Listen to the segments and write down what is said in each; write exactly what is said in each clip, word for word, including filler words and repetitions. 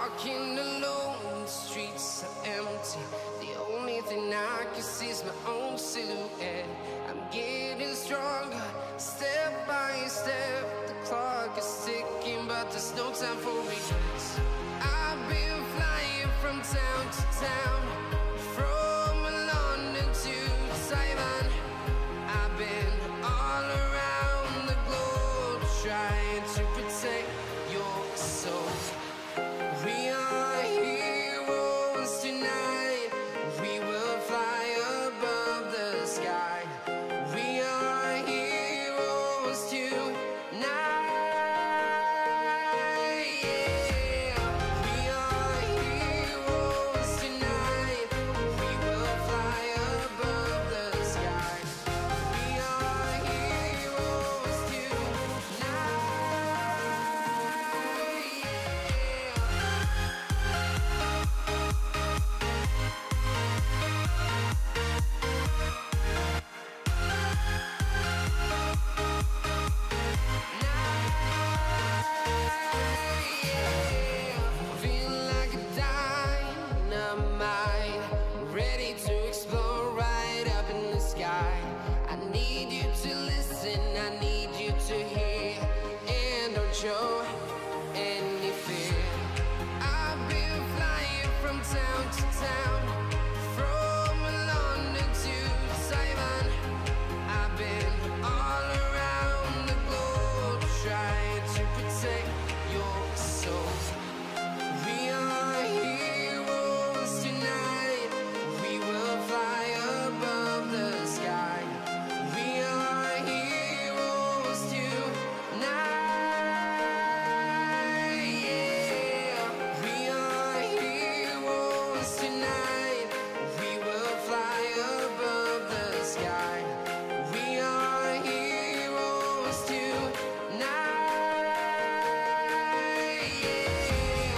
walking alone, the streets are empty. The only thing I can see is my own silhouette. I'm getting stronger, step by step. The clock is ticking, but there's no time for regrets. I've been flying from town to town, from London to Taiwan. I've been all around the globe, trying to protect your soul. We are heroes tonight. We will fly above the sky. We are heroes tonight. Yeah. We are heroes tonight. We will fly above the sky. We are heroes tonight. Feeling like a dynamite, ready to explode right up in the sky. I need you to listen, I need you to hear, and don't show any fear. I've been flying from town to town, from London to Taiwan. I've been all around the globe, trying to protect your soul. We are heroes tonight. We will fly above the sky. We are heroes tonight. Yeah. We are heroes tonight. We will fly above the sky. We are heroes tonight. Yeah.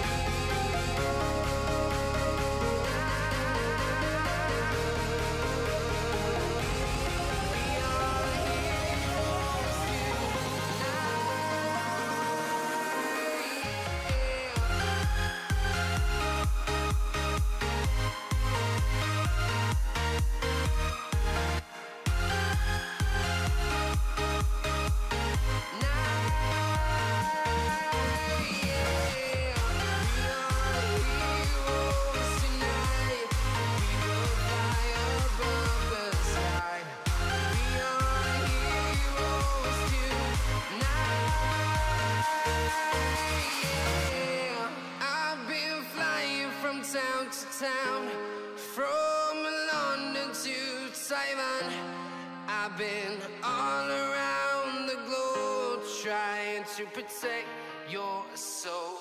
We are heroes town to town, from London to Taiwan. I've been all around the globe, trying to protect your soul.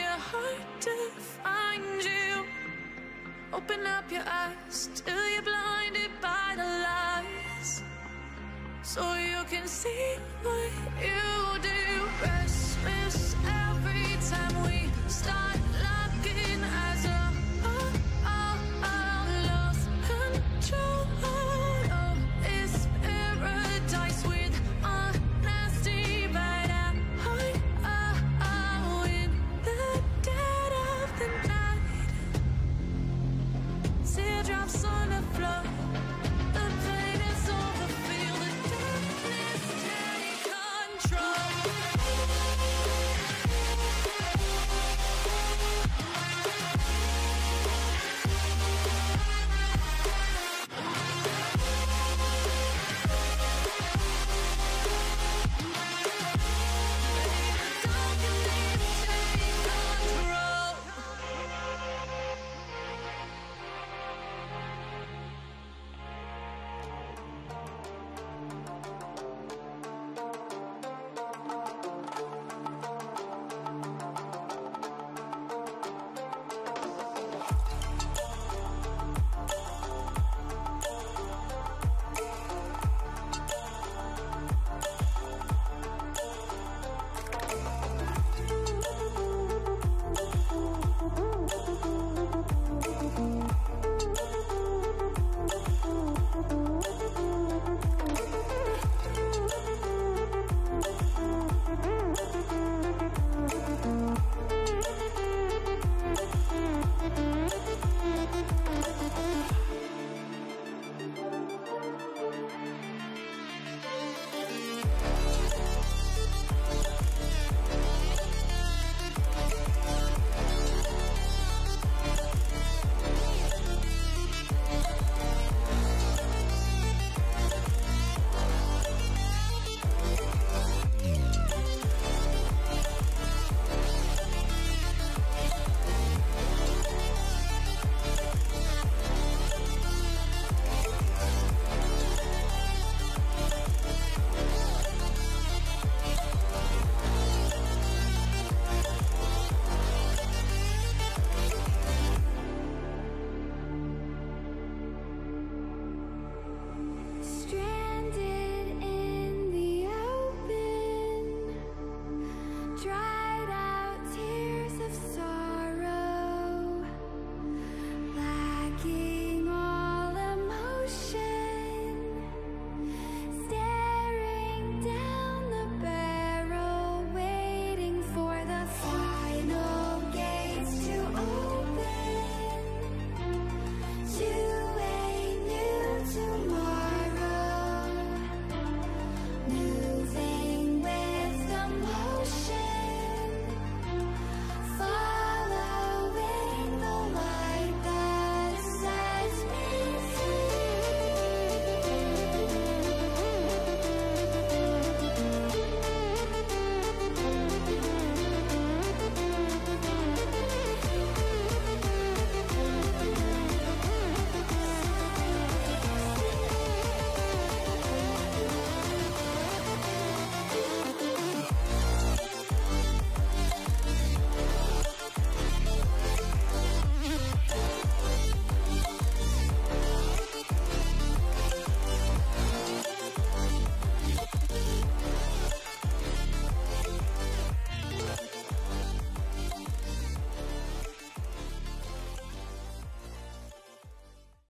it hard to find you. Open up your eyes till you're blinded by the lies, so you can see what you do. Restless